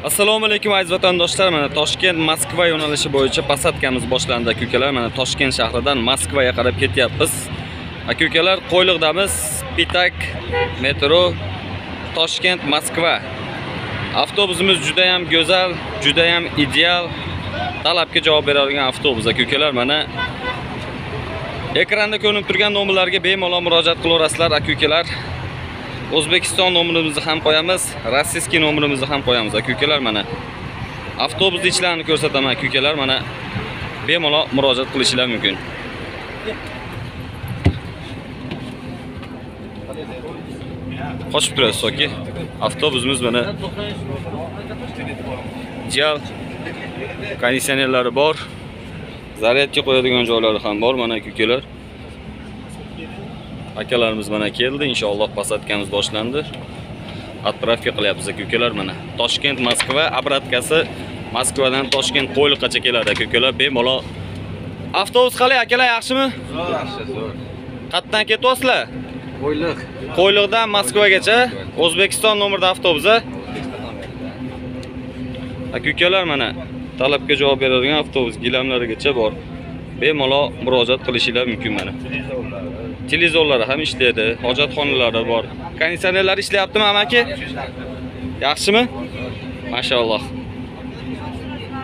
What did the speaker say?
Assalomu alaykum aziz vatandoshlar. Mana Toshkent Moskva yo'nalishi bo'yicha posadkamiz boshlandi aka-ukalar. Mana Toshkent shahridan Moskvaga qarab ketyapmiz. Aka-ukalar, Qo'yliqdamiz. Pitak metro Toshkent Moskva. Avtobusimiz juda ham go'zal, juda ham ideal, talabga javob beradigan avtobus aka-ukalar. Mana ekranda ko'rinib turgan nomerlarga bemalol murojaat qilaverasizlar aka-ukalar. O'zbekiston nomerimizni ham qo'yamiz, rossiyskiy nomerimizni ham qo'yamiz aka-ukalar. Mana avtobus ichlarini ko'rsataman aka-ukalar. Mana bemalol murojaat qilishingiz mumkin. Qochib turasiz yoki avtobusimiz mana ideal, konditsionerlari bor, zaryadga qo'yadigan joylari ham bor mana aka-ukalar. Akalarimiz mana keldi, inshaalloh posadkamiz boshlandi. Отправка qilyapmiz aka-ukalar. Mana Toshkent Moskva obratkasi Moskvadan Toshkent Qo'yliqgacha keladi aka-ukalar. Bemalol avtobus qalay akalar, yaxshimi? Yaxshi, zo'r. Qayerdan ketyapsizlar? Qo'yliq. Qo'yliqdan Moskvagacha O'zbekiston nomerda avtobus. Aka-ukalar, mana talabga javob beradigan avtobus gilamlarigacha bor. Bemalol murojaat qilishingiz mumkin mana. Televizorlari ham ishlaydi, hojatxonalari bor. Konditsionerlar ishlayaptimi amaki? Yaxshimi? Mashalloh.